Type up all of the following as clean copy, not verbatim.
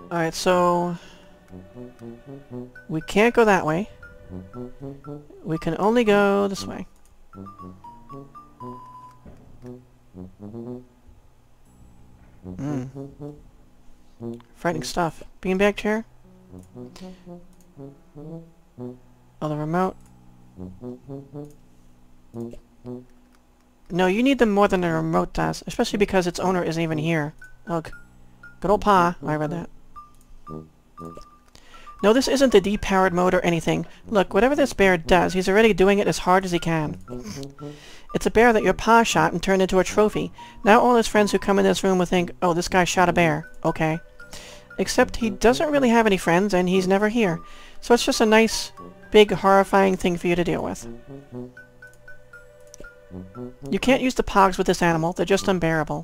Alright, so... we can't go that way. We can only go this way. Frightening stuff. Beanbag chair? Oh, the remote. No, you need them more than a remote does, especially because its owner isn't even here. Look. Good old Pa. I read that. No, this isn't the depowered mode or anything. Look, whatever this bear does, he's already doing it as hard as he can. It's a bear that your Pa shot and turned into a trophy. Now all his friends who come in this room will think, oh, this guy shot a bear. Okay. Except he doesn't really have any friends, and he's never here. So it's just a nice, big, horrifying thing for you to deal with. You can't use the pogs with this animal. They're just unbearable.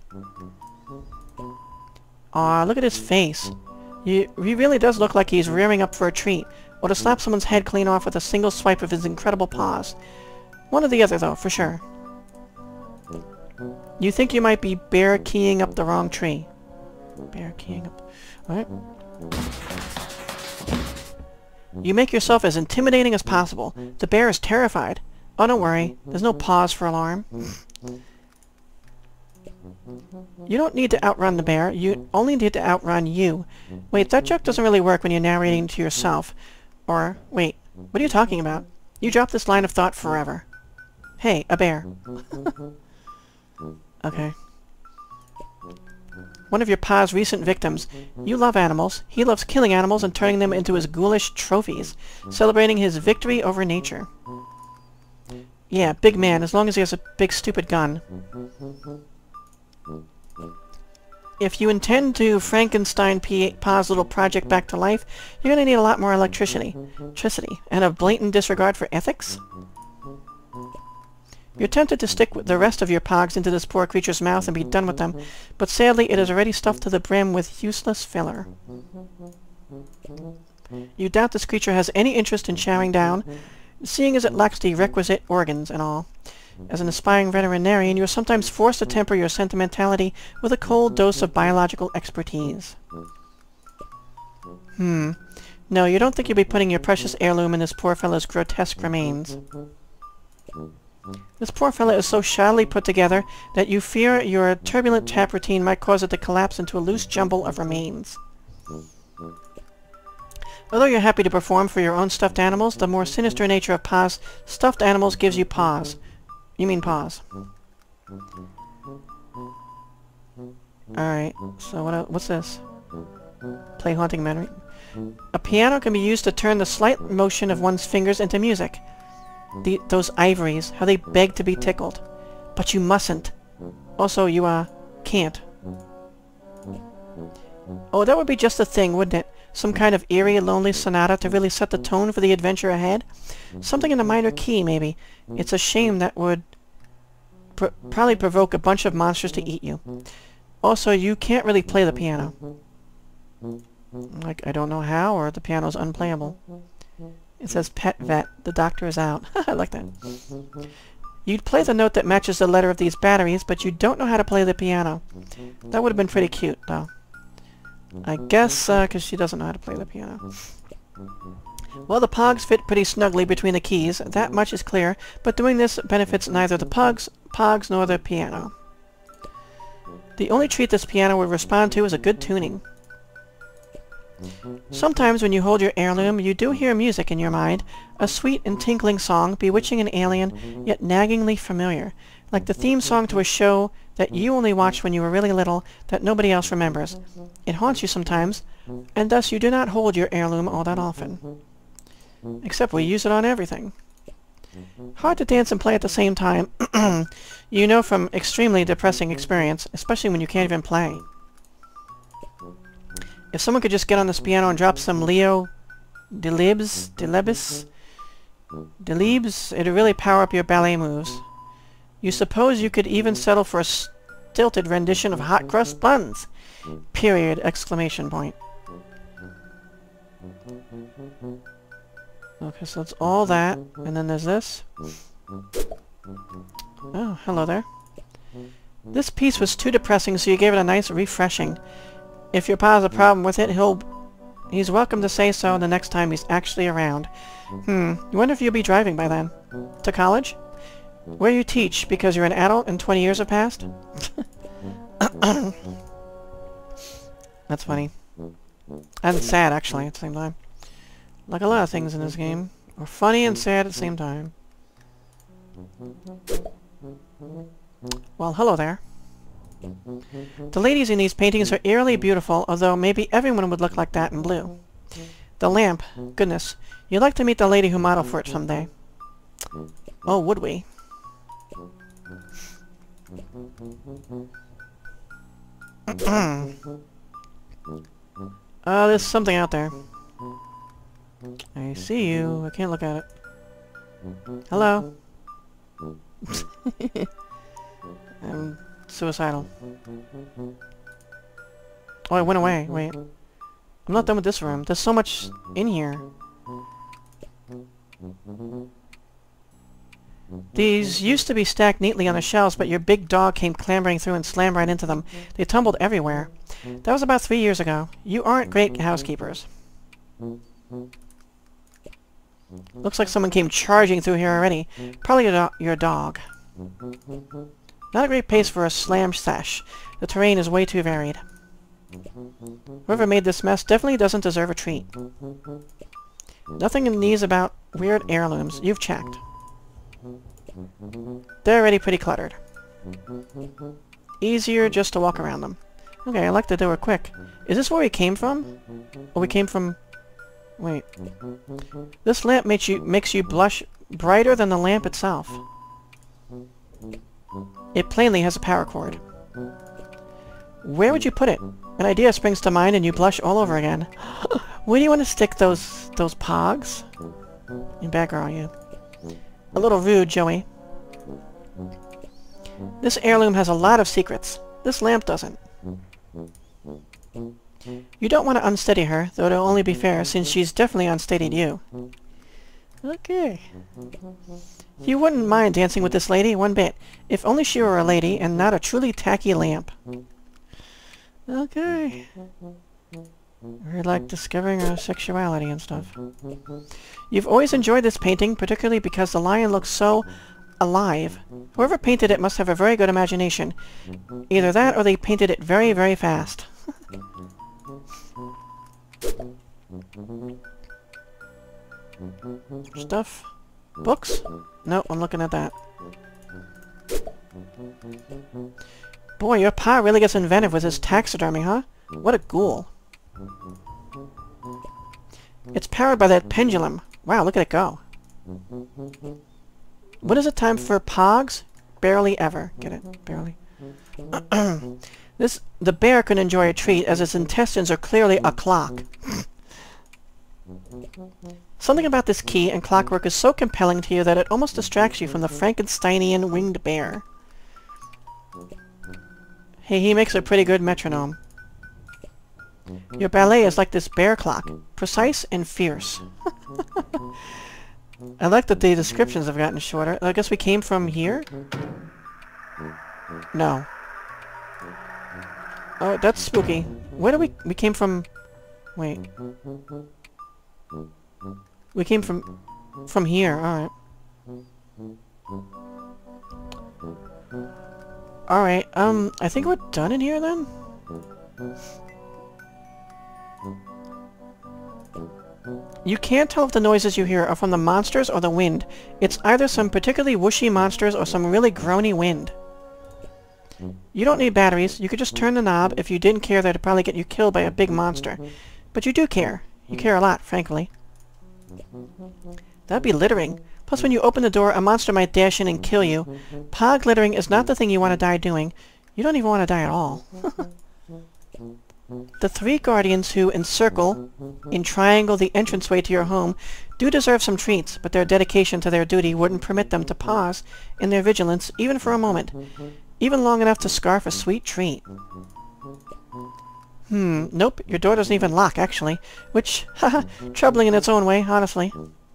Aw, look at his face. He really does look like he's rearing up for a treat, or to slap someone's head clean off with a single swipe of his incredible paws. One or the other, though, for sure. You think you might be bear keying up the wrong tree. Bear keying up... What? You make yourself as intimidating as possible. The bear is terrified. Oh, don't worry. There's no pause for alarm. You don't need to outrun the bear. You only need to outrun you. Wait, that joke doesn't really work when you're narrating to yourself. Or, wait, what are you talking about? You drop this line of thought forever. Hey, a bear. Okay. One of your Pa's recent victims. You love animals. He loves killing animals and turning them into his ghoulish trophies, celebrating his victory over nature. Yeah, big man, as long as he has a big stupid gun. If you intend to Frankenstein Pa's little project back to life, you're going to need a lot more electricity, and a blatant disregard for ethics. You're tempted to stick with the rest of your pogs into this poor creature's mouth and be done with them, but sadly it is already stuffed to the brim with useless filler. You doubt this creature has any interest in chowing down, seeing as it lacks the requisite organs and all. As an aspiring veterinarian, you are sometimes forced to temper your sentimentality with a cold dose of biological expertise. No, you don't think you'll be putting your precious heirloom in this poor fellow's grotesque remains. This poor fellow is so shoddily put together that you fear your turbulent tap routine might cause it to collapse into a loose jumble of remains. Although you're happy to perform for your own stuffed animals, the more sinister nature of Pa's stuffed animals gives you pause. You mean pause. Alright, so what's this? Play Haunting Memory. A piano can be used to turn the slight motion of one's fingers into music. Those ivories, how they beg to be tickled. But you mustn't. Also, you, can't. Oh, that would be just the thing, wouldn't it? Some kind of eerie, lonely sonata to really set the tone for the adventure ahead? Something in a minor key, maybe. It's a shame that would probably provoke a bunch of monsters to eat you. Also, you can't really play the piano. Like, I don't know how, or the piano's unplayable. It says pet vet. The doctor is out. I like that. You'd play the note that matches the letter of these batteries, but you don't know how to play the piano. That would have been pretty cute, though. I guess, because she doesn't know how to play the piano. Well, the pogs fit pretty snugly between the keys. That much is clear, but doing this benefits neither the pogs nor the piano. The only treat this piano would respond to is a good tuning. Sometimes when you hold your heirloom, you do hear music in your mind, a sweet and tinkling song, bewitching and alien, yet naggingly familiar, like the theme song to a show that you only watched when you were really little, that nobody else remembers. It haunts you sometimes, and thus you do not hold your heirloom all that often. Except we use it on everything. Hard to dance and play at the same time, you know from extremely depressing experience, especially when you can't even play. If someone could just get on this piano and drop some Leo Delibes, it'd really power up your ballet moves. You suppose you could even settle for a stilted rendition of hot crust buns? Period! Exclamation point. Okay, so that's all that, and then there's this. Oh, hello there. This piece was too depressing, so you gave it a nice refreshing. If your Pa has a problem with it, he'll He's welcome to say so the next time he's actually around. You wonder if you'll be driving by then. To college? Where you teach because you're an adult and 20 years have passed? That's funny. And sad, actually, at the same time. Like a lot of things in this game. Are funny and sad at the same time. Well, hello there. The ladies in these paintings are eerily beautiful, although maybe everyone would look like that in blue. The lamp. Goodness. You'd like to meet the lady who modeled for it someday. Oh, would we? There's something out there. I see you. I can't look at it. Hello? I'm suicidal. Oh, it went away. Wait. I'm not done with this room. There's so much in here. These used to be stacked neatly on the shelves, but your big dog came clambering through and slammed right into them. They tumbled everywhere. That was about 3 years ago. You aren't great housekeepers. Looks like someone came charging through here already. Probably your dog. Not a great pace for a slam sash. The terrain is way too varied. Whoever made this mess definitely doesn't deserve a treat. Nothing in these about weird heirlooms. You've checked. They're already pretty cluttered. Easier just to walk around them. Okay, I like that they were quick. Is this where we came from? Or we came from... Wait. This lamp makes you blush brighter than the lamp itself. It plainly has a power cord. Where would you put it? An idea springs to mind and you blush all over again. Where do you want to stick those pogs? You bad girl, you. A little rude, Joey. This heirloom has a lot of secrets. This lamp doesn't. You don't want to unsteady her, though it'll only be fair, since she's definitely unsteadied you. Okay. You wouldn't mind dancing with this lady one bit, if only she were a lady and not a truly tacky lamp. Okay. We're like discovering our sexuality and stuff. You've always enjoyed this painting, particularly because the lion looks so alive. Whoever painted it must have a very good imagination. Either that or they painted it very, very fast. Stuff? Books? No, I'm looking at that. Boy, your pa really gets inventive with his taxidermy, huh? What a ghoul. It's powered by that pendulum. Wow, look at it go. When is it time for pogs? Barely ever. Get it? Barely. The bear can enjoy a treat, as its intestines are clearly a clock. Something about this key and clockwork is so compelling to you that it almost distracts you from the Frankensteinian winged bear. Hey, he makes a pretty good metronome. Your ballet is like this bear clock, precise and fierce. I like that the descriptions have gotten shorter. I guess we came from here? No. Oh, that's spooky. Where do we came from... Wait. We came from here, alright. Alright, I think we're done in here then? You can't tell if the noises you hear are from the monsters or the wind. It's either some particularly whooshy monsters or some really groany wind. You don't need batteries. You could just turn the knob. If you didn't care, that'd probably get you killed by a big monster. But you do care. You care a lot, frankly. That'd be littering. Plus, when you open the door, a monster might dash in and kill you. Pog littering is not the thing you want to die doing. You don't even want to die at all. The 3 guardians who encircle, in triangle, the entranceway to your home do deserve some treats, but their dedication to their duty wouldn't permit them to pause in their vigilance even for a moment, even long enough to scarf a sweet treat. Nope, your door doesn't even lock, actually, which, haha, troubling in its own way, honestly.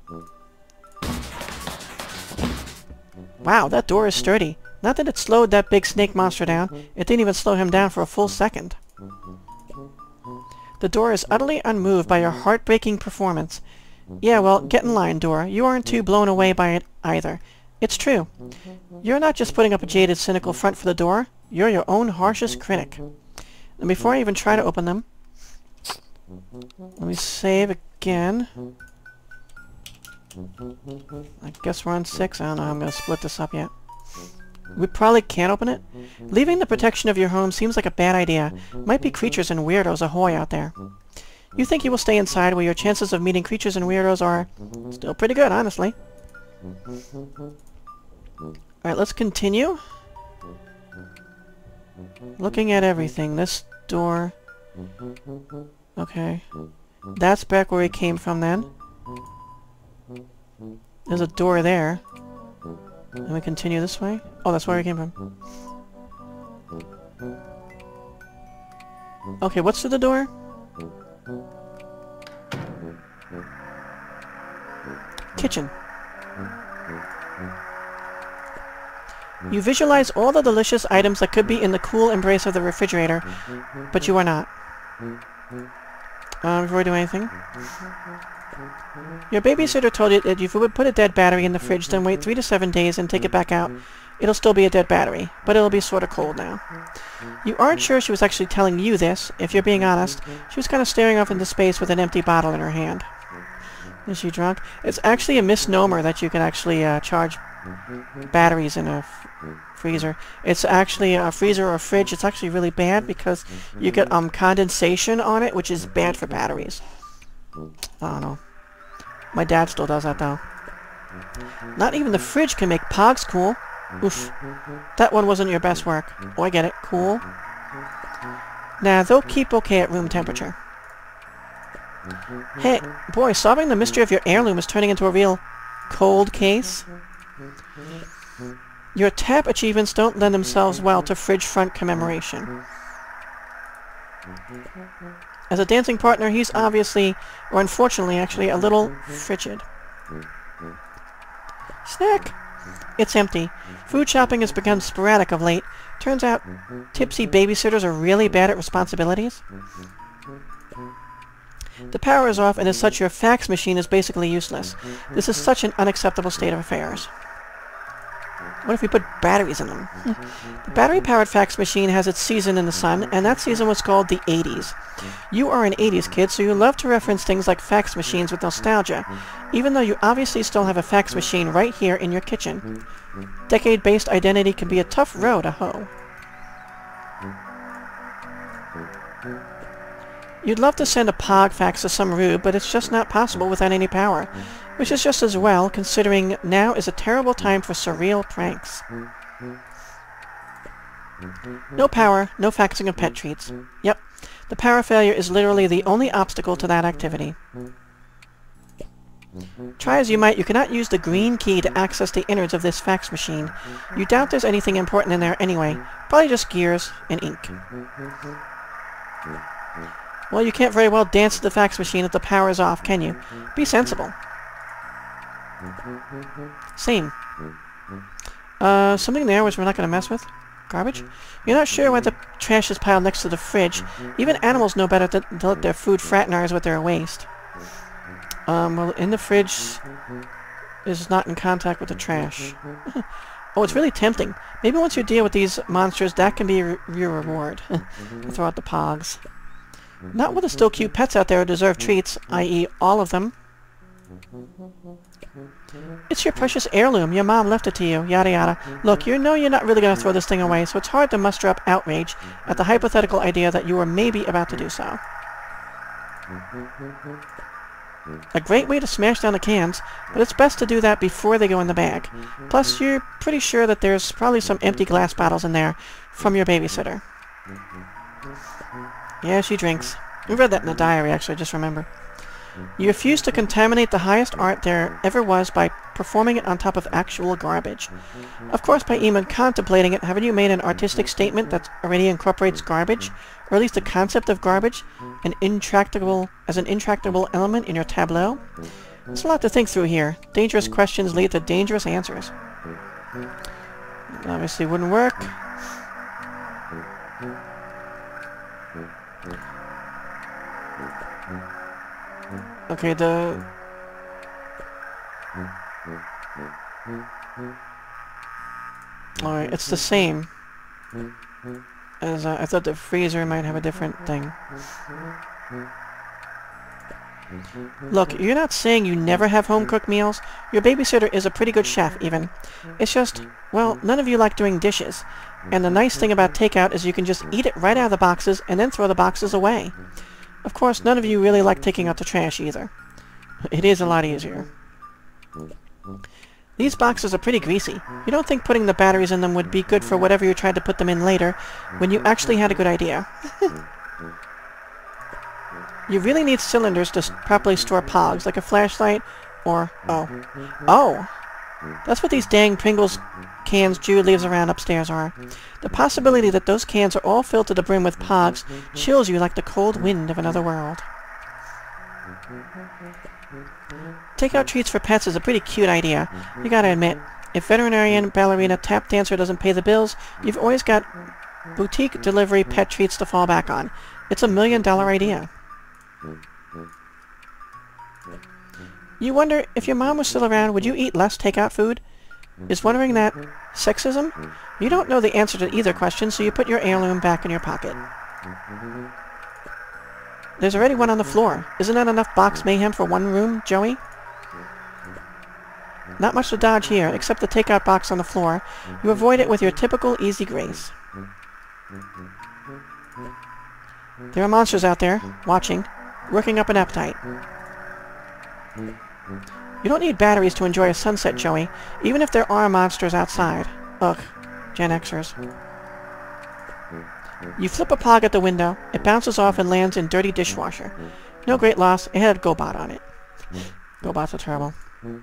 Wow, that door is sturdy. Not that it slowed that big snake monster down, it didn't even slow him down for a full second. The door is utterly unmoved by your heartbreaking performance. Yeah, well, get in line, Dora. You aren't too blown away by it either. It's true. You're not just putting up a jaded, cynical front for the door. You're your own harshest critic. And before I even try to open them, let me save again. I guess we're on 6. I don't know how I'm going to split this up yet. We probably can't open it. Leaving the protection of your home seems like a bad idea. Might be creatures and weirdos ahoy out there. You think you will stay inside where your chances of meeting creatures and weirdos are still pretty good, honestly. Alright, let's continue. Looking at everything. This door. Okay. That's back where we came from then. There's a door there. And we continue this way. Oh, that's where we came from. Okay, what's through the door? Kitchen. You visualize all the delicious items that could be in the cool embrace of the refrigerator, but you are not. Before we do anything. Your babysitter told you that if you would put a dead battery in the fridge, then wait 3 to 7 days and take it back out, it'll still be a dead battery, but it'll be sort of cold now. You aren't sure she was actually telling you this. If you're being honest, she was kind of staring off into space with an empty bottle in her hand. Is she drunk? It's actually a misnomer that you can actually charge batteries in a freezer. It's actually a freezer or a fridge. It's actually really bad because you get condensation on it, which is bad for batteries. I don't know. My dad still does that though. Not even the fridge can make Pogs cool. Oof. That one wasn't your best work. Oh, I get it. Cool. Nah, they'll keep okay at room temperature. Hey, boy, solving the mystery of your heirloom is turning into a real cold case. Your tap achievements don't lend themselves well to fridge front commemoration. As a dancing partner, he's obviously, or unfortunately actually, a little frigid. Snack! It's empty. Food shopping has become sporadic of late. Turns out, tipsy babysitters are really bad at responsibilities. The power is off, and as such, your fax machine is basically useless. This is such an unacceptable state of affairs. What if we put batteries in them? The battery-powered fax machine has its season in the sun, and that season was called the 80s. You are an 80s kid, so you love to reference things like fax machines with nostalgia, even though you obviously still have a fax machine right here in your kitchen. Decade-based identity can be a tough row to hoe. You'd love to send a Pog fax to some rube, but it's just not possible without any power. Which is just as well, considering now is a terrible time for surreal pranks. No power, no faxing of pet treats. Yep, the power failure is literally the only obstacle to that activity. Try as you might, you cannot use the green key to access the innards of this fax machine. You doubt there's anything important in there anyway. Probably just gears and ink. Well, you can't very well dance to the fax machine if the power is off, can you? Be sensible. Same. Something there which we're not going to mess with? Garbage? You're not sure why the trash is piled next to the fridge. Even animals know better than to let their food fraternize with their waste. Well, in the fridge is not in contact with the trash. Oh, it's really tempting. Maybe once you deal with these monsters, that can be your reward. Throw out the Pogs. Not with the still cute pets out there who deserve treats, i.e. all of them. It's your precious heirloom. Your mom left it to you, yada yada. Look, you know you're not really going to throw this thing away, so it's hard to muster up outrage at the hypothetical idea that you were maybe about to do so. A great way to smash down the cans, but it's best to do that before they go in the bag. Plus, you're pretty sure that there's probably some empty glass bottles in there from your babysitter. Yeah, she drinks. We read that in the diary, actually, just remember. You refuse to contaminate the highest art there ever was by performing it on top of actual garbage. Of course, by even contemplating it, haven't you made an artistic statement that already incorporates garbage, or at least the concept of garbage, as an intractable element in your tableau? There's a lot to think through here. Dangerous questions lead to dangerous answers. Obviously wouldn't work. Okay, the... Alright, it's the same. As, I thought the freezer might have a different thing. Look, you're not saying you never have home-cooked meals. Your babysitter is a pretty good chef, even. It's just, well, none of you like doing dishes. And the nice thing about takeout is you can just eat it right out of the boxes and then throw the boxes away. Of course, none of you really like taking out the trash, either. It is a lot easier. These boxes are pretty greasy. You don't think putting the batteries in them would be good for whatever you tried to put them in later, when you actually had a good idea. You really need cylinders to properly store pogs, like a flashlight, or... Oh! That's what these dang Pringles cans Jude leaves around upstairs are. The possibility that those cans are all filled to the brim with pogs chills you like the cold wind of another world. Takeout treats for pets is a pretty cute idea. You gotta admit, if veterinarian, ballerina, tap dancer doesn't pay the bills, you've always got boutique delivery pet treats to fall back on. It's $1 million idea. You wonder, if your mom was still around, would you eat less takeout food? Is wondering that sexism? You don't know the answer to either question, so you put your heirloom back in your pocket. There's already one on the floor. Isn't that enough box mayhem for one room, Joey? Not much to dodge here, except the takeout box on the floor. You avoid it with your typical easy grace. There are monsters out there, watching, working up an appetite. You don't need batteries to enjoy a sunset, Joey, even if there are monsters outside. Ugh, Gen Xers. You flip a pog at the window, it bounces off and lands in dirty dishwasher. No great loss, it had GoBot on it. GoBots are terrible.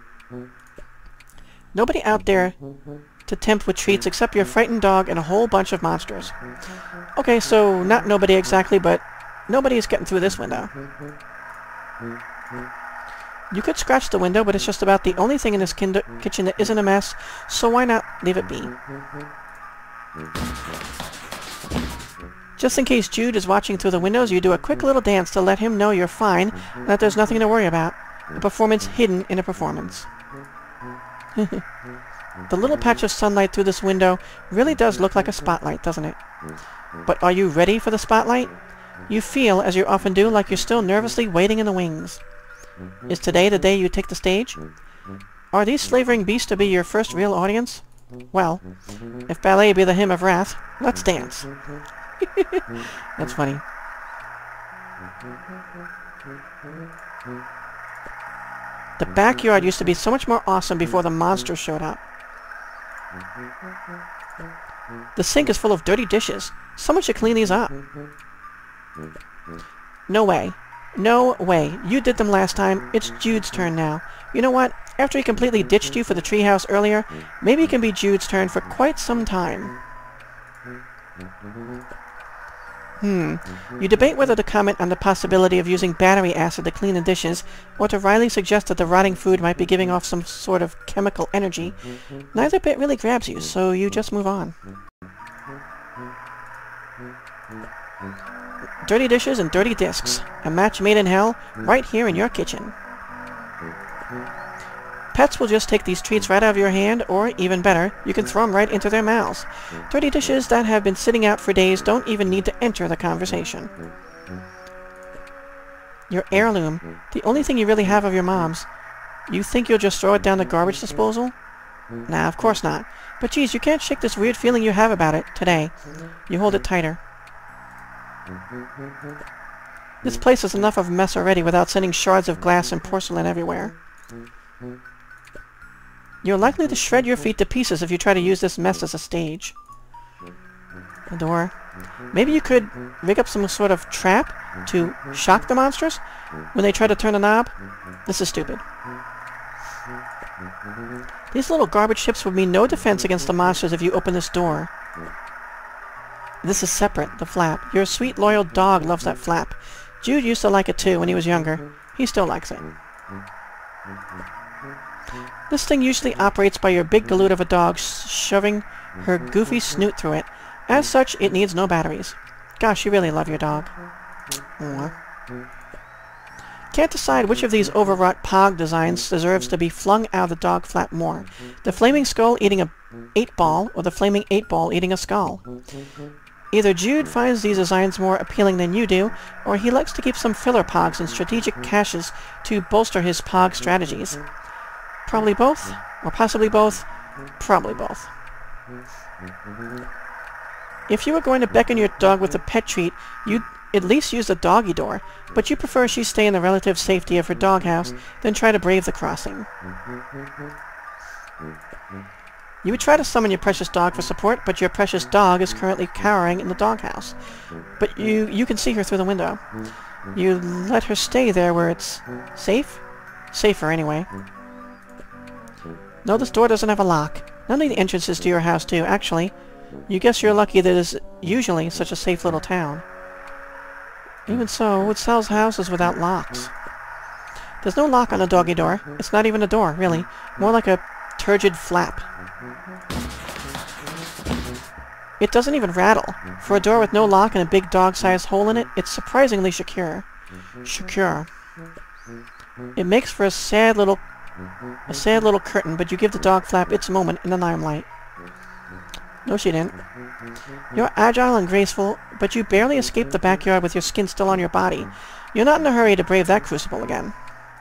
Nobody out there to tempt with treats except your frightened dog and a whole bunch of monsters. Okay, so not nobody exactly, but nobody is getting through this window. You could scratch the window, but it's just about the only thing in this kitchen that isn't a mess, so why not leave it be? Just in case Jude is watching through the windows, you do a quick little dance to let him know you're fine and that there's nothing to worry about. A performance hidden in a performance. The little patch of sunlight through this window really does look like a spotlight, doesn't it? But are you ready for the spotlight? You feel, as you often do, like you're still nervously waiting in the wings. Is today the day you take the stage? Are these slavering beasts to be your first real audience? Well, if ballet be the hymn of wrath, let's dance. That's funny. The backyard used to be so much more awesome before the monsters showed up. The sink is full of dirty dishes. Someone should clean these up. No way. No way. You did them last time. It's Jude's turn now. You know what? After he completely ditched you for the treehouse earlier, maybe it can be Jude's turn for quite some time. You debate whether to comment on the possibility of using battery acid to clean the dishes, or to wryly suggest that the rotting food might be giving off some sort of chemical energy. Neither bit really grabs you, so you just move on. Dirty dishes and dirty discs. A match made in hell, right here in your kitchen. Pets will just take these treats right out of your hand, or, even better, you can throw them right into their mouths. Dirty dishes that have been sitting out for days don't even need to enter the conversation. Your heirloom, the only thing you really have of your mom's. You think you'll just throw it down the garbage disposal? Nah, of course not. But geez, you can't shake this weird feeling you have about it, today. You hold it tighter. This place is enough of a mess already without sending shards of glass and porcelain everywhere. You're likely to shred your feet to pieces if you try to use this mess as a stage. The door. Maybe you could rig up some sort of trap to shock the monsters when they try to turn a knob? This is stupid. These little garbage chips would mean no defense against the monsters if you open this door. This is separate, the flap. Your sweet, loyal dog loves that flap. Jude used to like it too when he was younger. He still likes it. This thing usually operates by your big galoot of a dog shoving her goofy snoot through it. As such, it needs no batteries. Gosh, you really love your dog. Aww. can't decide which of these overwrought Pog designs deserves to be flung out of the dog flap more. The flaming skull eating a 8-ball, or the flaming 8-ball eating a skull. Either Jude finds these designs more appealing than you do, or he likes to keep some filler Pogs in strategic caches to bolster his Pog strategies. Probably both, or possibly both. Probably both. If you were going to beckon your dog with a pet treat, you'd at least use the doggy door, but you prefer she stay in the relative safety of her doghouse than try to brave the crossing. You would try to summon your precious dog for support, but your precious dog is currently cowering in the doghouse. But you can see her through the window. You let her stay there where it's safe? Safer, anyway. No, this door doesn't have a lock. None of the entrances to your house do, actually. You guess you're lucky that it is usually such a safe little town. Even so, it sells houses without locks. There's no lock on the doggy door. It's not even a door, really. More like a turgid flap. It doesn't even rattle. For a door with no lock and a big dog-sized hole in it, it's surprisingly secure. Secure. It makes for a sad little curtain, but you give the dog flap its moment in the limelight. No, she didn't. You're agile and graceful, but you barely escaped the backyard with your skin still on your body. You're not in a hurry to brave that crucible again.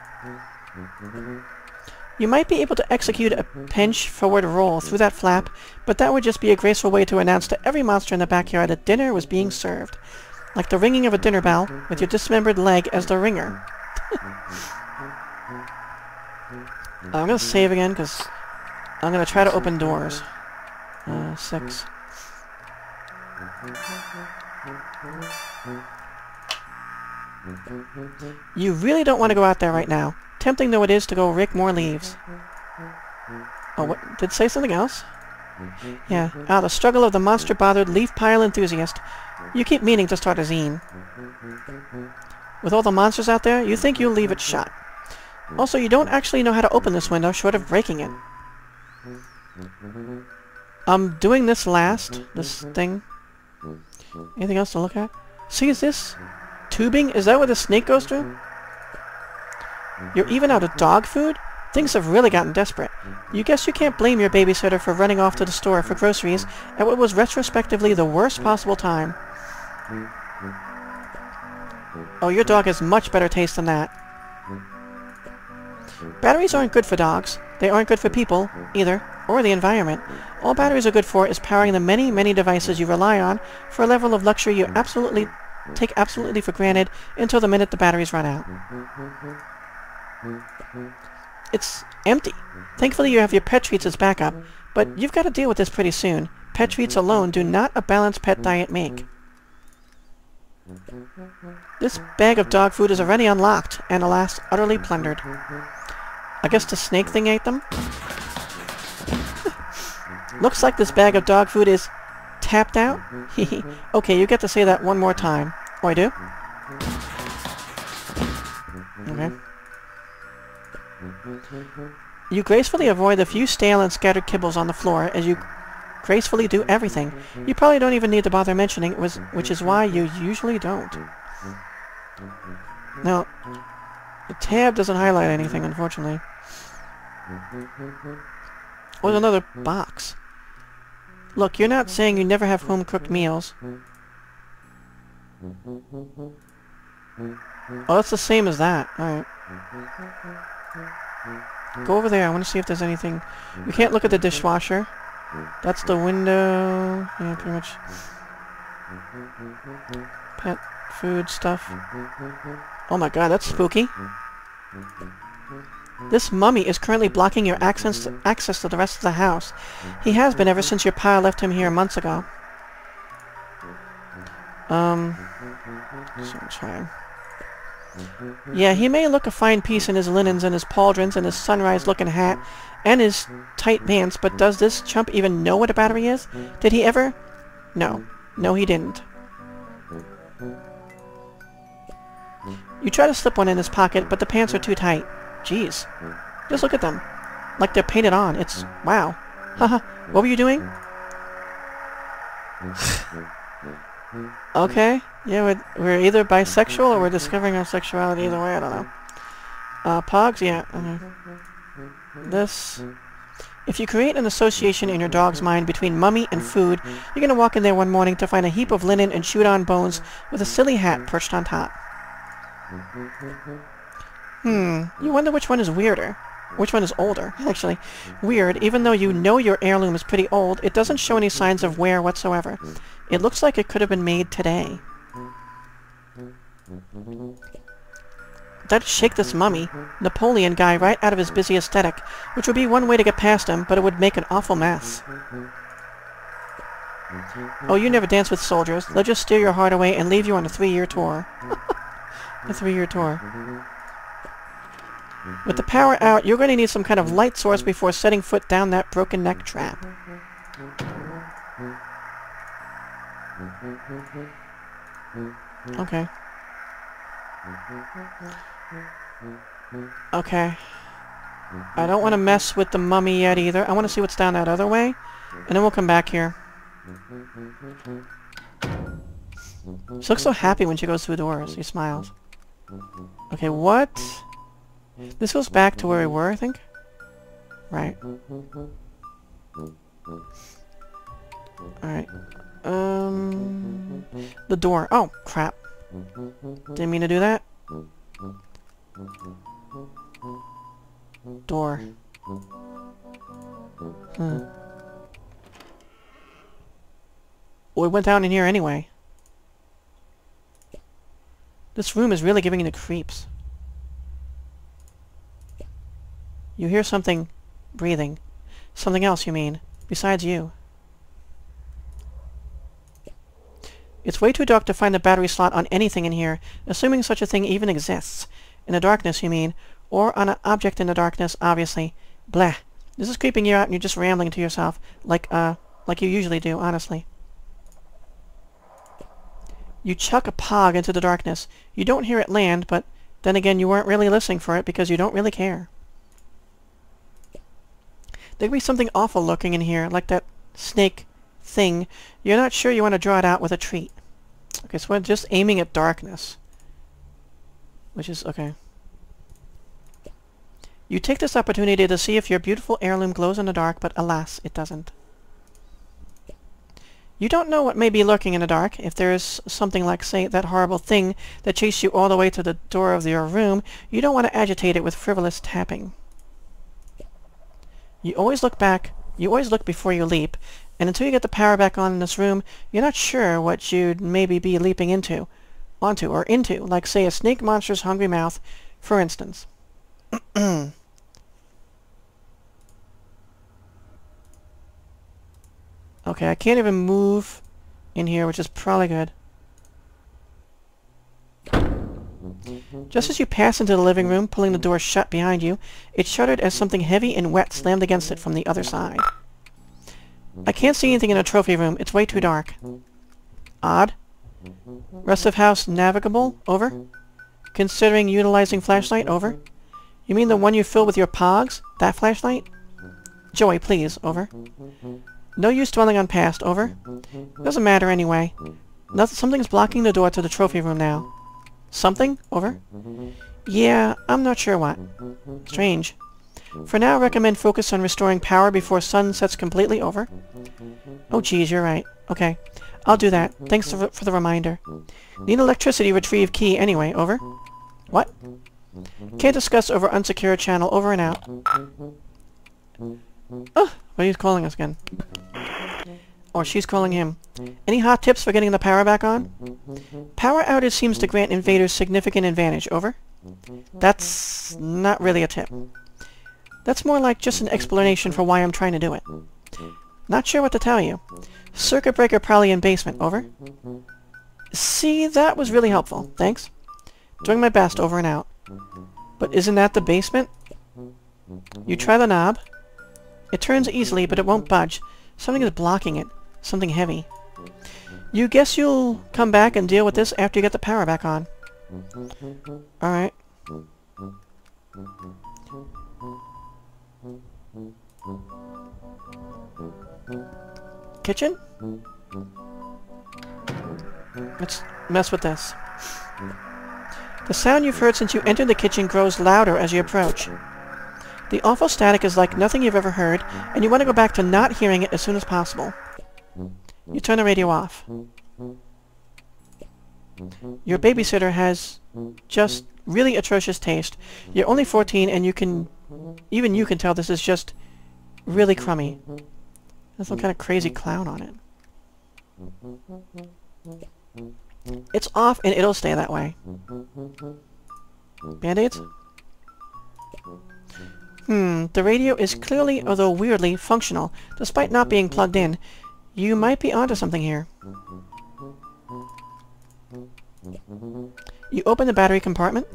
You might be able to execute a pinch forward roll through that flap, but that would just be a graceful way to announce to every monster in the backyard that dinner was being served. Like the ringing of a dinner bell, with your dismembered leg as the ringer. I'm gonna save again, because I'm gonna try to open doors. 6. You really don't want to go out there right now. Tempting though it is to go rake more leaves. Oh, what? Did it say something else? Yeah. Ah, the struggle of the monster-bothered leaf pile enthusiast. You keep meaning to start a zine. With all the monsters out there, you think you'll leave it shut. Also, you don't actually know how to open this window short of breaking it. I'm doing this last. This thing. Anything else to look at? See, is this tubing? Is that where the snake goes through? You're even out of dog food? Things have really gotten desperate. You guess you can't blame your babysitter for running off to the store for groceries at what was retrospectively the worst possible time. Oh, your dog has much better taste than that. Batteries aren't good for dogs. They aren't good for people, either, or the environment. All batteries are good for is powering the many, many devices you rely on for a level of luxury you take absolutely for granted until the minute the batteries run out. It's empty. Thankfully you have your pet treats as backup, but you've got to deal with this pretty soon. Pet treats alone do not a balanced pet diet make. This bag of dog food is already unlocked, and alas, utterly plundered. I guess the snake thing ate them? Looks like this bag of dog food is tapped out? Okay, you get to say that one more time. Oh, I do? Okay. You gracefully avoid the few stale and scattered kibbles on the floor as you gracefully do everything. You probably don't even need to bother mentioning it, which is why you usually don't. Now, the tab doesn't highlight anything, unfortunately. Oh, there's another box. Look, you're not saying you never have home-cooked meals. Oh, that's the same as that. Alright. Go over there. I want to see if there's anything. You can't look at the dishwasher. That's the window. Yeah, pretty much. Pet food stuff. Oh my god, that's spooky. This mummy is currently blocking your access to the rest of the house. He has been ever since your pile left him here months ago. So try. Yeah, he may look a fine piece in his linens and his pauldrons and his sunrise-looking hat and his tight pants, but does this chump even know what a battery is? Did he ever? No. No, he didn't. You try to slip one in his pocket, but the pants are too tight. Jeez. Just look at them. Like they're painted on. It's... wow. Haha. What were you doing? Okay. Yeah, we're either bisexual or we're discovering our sexuality either way, I don't know. Pogs? Yeah. This... If you create an association in your dog's mind between mummy and food, you're gonna walk in there one morning to find a heap of linen and chewed-on bones with a silly hat perched on top. You wonder which one is weirder. Which one is older, actually. Weird, even though you know your heirloom is pretty old, it doesn't show any signs of wear whatsoever. It looks like it could have been made today. That'd shake this mummy, Napoleon guy, right out of his busy aesthetic, which would be one way to get past him, but it would make an awful mess. Oh, you never dance with soldiers. They'll just steal your heart away and leave you on a 3-year tour. A 3-year tour. With the power out, you're going to need some kind of light source before setting foot down that broken neck trap. Okay. Okay. I don't want to mess with the mummy yet either. I want to see what's down that other way, and then we'll come back here. She looks so happy when she goes through doors. She smiles. Okay, what? This goes back to where we were, I think? Right. Alright. The door. Oh, crap. Didn't mean to do that. Door. Well, we went down in here anyway. This room is really giving you the creeps. You hear something breathing. Something else, you mean, besides you. It's way too dark to find the battery slot on anything in here, assuming such a thing even exists. In the darkness, you mean, or on an object in the darkness, obviously. Blah. This is creeping you out and you're just rambling to yourself, like you usually do, honestly. You chuck a pog into the darkness. You don't hear it land, but then again you weren't really listening for it because you don't really care. There could be something awful looking in here, like that snake thing. You're not sure you want to draw it out with a treat. Okay, so we're just aiming at darkness. Which is, okay. You take this opportunity to see if your beautiful heirloom glows in the dark, but alas, it doesn't. You don't know what may be lurking in the dark. If there's something like, say, that horrible thing that chased you all the way to the door of your room, you don't want to agitate it with frivolous tapping. You always look back, you always look before you leap, and until you get the power back on in this room, you're not sure what you'd maybe be leaping onto, like, say, a snake monster's hungry mouth, for instance. Okay, I can't even move in here, which is probably good. Just as you pass into the living room, pulling the door shut behind you, it shuddered as something heavy and wet slammed against it from the other side. I can't see anything in the trophy room. It's way too dark. Odd. Rest of house navigable? Over. Considering utilizing flashlight? Over. You mean the one you fill with your pogs? That flashlight? Joey, please. Over. No use dwelling on past. Over. Doesn't matter anyway. Something's blocking the door to the trophy room now. Something? Over. Yeah, I'm not sure what. Strange. For now, recommend focus on restoring power before sun sets completely. Over. Oh geez, you're right. Okay. I'll do that. Thanks for the reminder. Need electricity retrieve key anyway. Over. What? Can't discuss over unsecured channel. Over and out. Oh, what are you calling us again? Or she's calling him. Any hot tips for getting the power back on? Power outage seems to grant invaders significant advantage. Over. That's not really a tip. That's more like just an explanation for why I'm trying to do it. Not sure what to tell you. Circuit breaker probably in basement. Over. See, that was really helpful. Thanks. Doing my best. Over and out. But isn't that the basement? You try the knob. It turns easily, but it won't budge. Something is blocking it. Something heavy. You guess you'll come back and deal with this after you get the power back on. Alright. Kitchen? Let's mess with this. The sound you've heard since you entered the kitchen grows louder as you approach. The awful static is like nothing you've ever heard, and you want to go back to not hearing it as soon as possible. You turn the radio off. Your babysitter has just really atrocious taste. You're only 14 and even you can tell this is just really crummy. There's some kind of crazy clown on it. It's off and it'll stay that way. Band-aids? The radio is clearly, although weirdly, functional, despite not being plugged in. You might be onto something here. You open the battery compartment.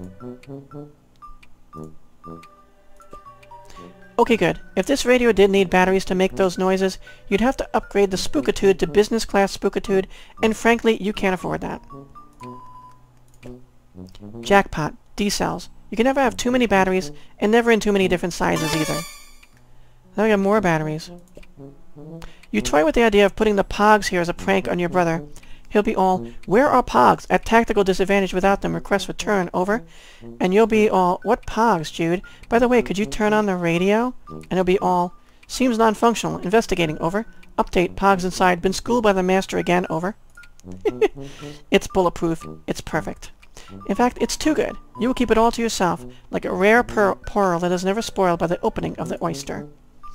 Okay, good. If this radio did need batteries to make those noises, you'd have to upgrade the spookitude to business class spookitude, and frankly, you can't afford that. Jackpot. D-cells. You can never have too many batteries, and never in too many different sizes either. Now we got more batteries. You toy with the idea of putting the Pogs here as a prank on your brother. He'll be all, "Where are Pogs? At tactical disadvantage without them. Request return. Over." And you'll be all, "What Pogs, Jude? By the way, could you turn on the radio?" And he'll be all, "Seems non-functional. Investigating. Over. Update. Pogs inside. Been schooled by the master again. Over." It's bulletproof. It's perfect. In fact, it's too good. You will keep it all to yourself, like a rare pearl that is never spoiled by the opening of the oyster.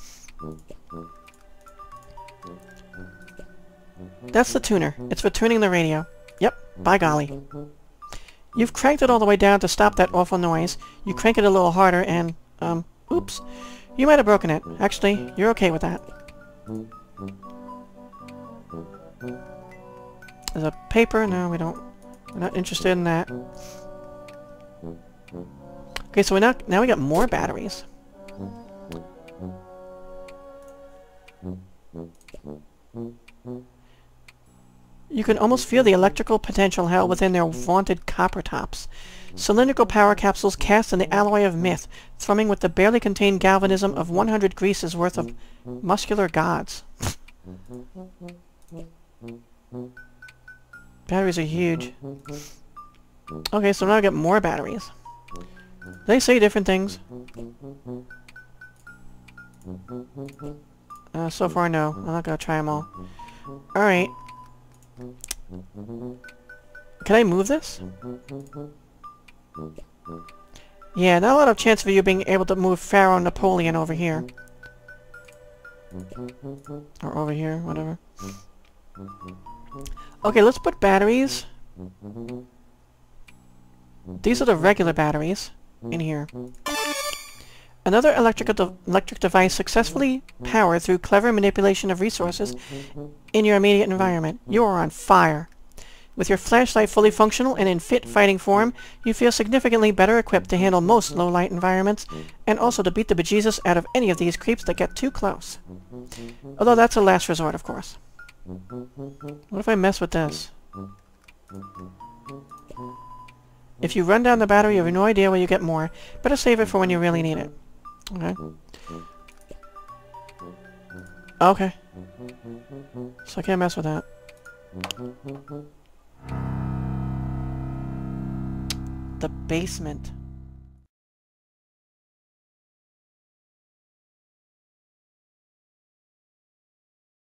That's the tuner. It's for tuning the radio. Yep, by golly. You've cranked it all the way down to stop that awful noise. You crank it a little harder and, oops. You might have broken it. Actually, you're okay with that. There's a paper. No, we're not interested in that. Okay, so now we got more batteries. You can almost feel the electrical potential held within their vaunted copper tops. Cylindrical power capsules cast in the alloy of myth, thrumming with the barely contained galvanism of 100 Greece's worth of muscular gods. Batteries are huge. Okay, so now I get more batteries. They say different things. So far, no. I'm not gonna try them all. Alright. Can I move this? Yeah, not a lot of chance of you being able to move Pharaoh Napoleon over here. Or over here, whatever. Okay, let's put batteries. These are the regular batteries in here. Another electric device successfully powered through clever manipulation of resources in your immediate environment. You are on fire. With your flashlight fully functional and in fit fighting form, you feel significantly better equipped to handle most low-light environments, and also to beat the bejesus out of any of these creeps that get too close. Although that's a last resort, of course. What if I mess with this? If you run down the battery, you have no idea where you get more. Better save it for when you really need it. Okay. Okay. So I can't mess with that. The basement.